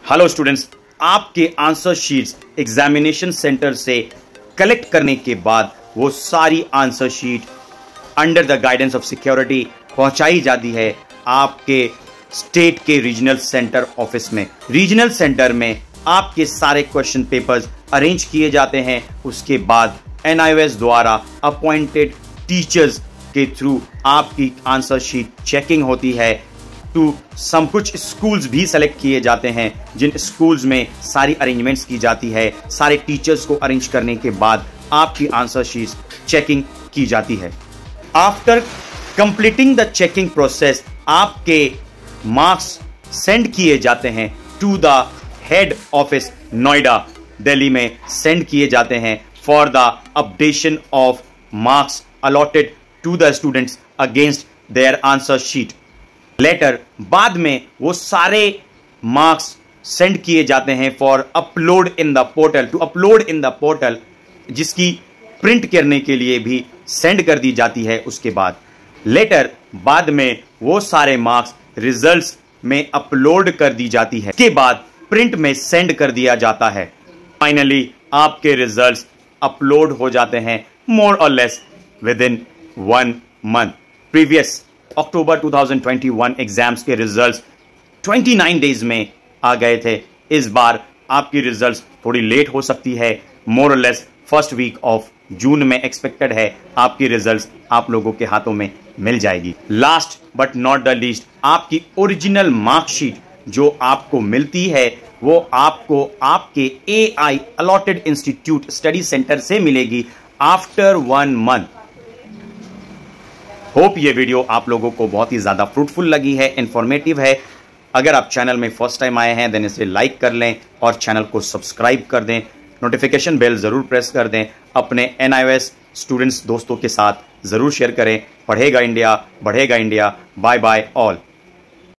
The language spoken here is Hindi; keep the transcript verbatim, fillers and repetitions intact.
हेलो स्टूडेंट्स, आपके आंसर शीट्स एग्जामिनेशन सेंटर से कलेक्ट करने के बाद वो सारी answer sheet under the guidance of security पहुंचाई जाती है आपके स्टेट के रीजनल सेंटर ऑफिस में। रीजनल सेंटर में आपके सारे क्वेश्चन पेपर्स अरेंज किए जाते हैं। उसके बाद एन आई ओ एस द्वारा अपॉइंटेड टीचर्स के थ्रू आपकी आंसर शीट चेकिंग होती है। टू सम कुछ स्कूल्स भी सेलेक्ट किए जाते हैं जिन स्कूल्स में सारी अरेंजमेंट्स की जाती है। सारे टीचर्स को अरेंज करने के बाद आपकी आंसर शीट्स चेकिंग की जाती है। After completing the checking process आपके मार्क्स सेंड किए जाते हैं to the head office Noida, Delhi में सेंड किए जाते हैं for the updation of marks allotted to the students against their answer sheet. Later बाद में वो सारे मार्क्स सेंड किए जाते हैं for upload in the portal, to upload in the portal, जिसकी प्रिंट करने के लिए भी सेंड कर दी जाती है। उसके बाद लेटर बाद में वो सारे मार्क्स रिजल्ट्स में अपलोड कर दी जाती है। उसके बाद प्रिंट में सेंड कर दिया जाता है। फाइनली आपके रिजल्ट्स अपलोड हो जाते हैं मोर और less within one month. Previous October दो हज़ार इक्कीस एग्जाम्स के रिजल्ट्स उनतीस डेज में आ गए थे। इस बार आपकी रिजल्ट्स थोड़ी लेट हो सकती है। मोर और less first week of June में एक्सपेक्टेड है आपकी रिजल्ट्स आप लोगों के हाथों में मिल जाएगी। Last but not the least, आपकी ओरिजिनल मार्कशीट जो आपको मिलती है वो आपको आपके A I allotted institute study centre से मिलेगी आफ्टर वन मंथ। होप ये वीडियो आप लोगों को बहुत ही ज्यादा फ्रूटफुल लगी है, इंफॉर्मेटिव है। अगर आप चैनल में फर्स्ट टाइम आए हैं देन इसे लाइक कर लें और चैनल को सब्सक्राइब कर दें। नोटिफिकेशन बेल जरूर प्रेस कर दें। अपने N I O S students दोस्तों के साथ जरूर शेयर करें। पढ़ेगा इंडिया, बढ़ेगा इंडिया। Bye bye all.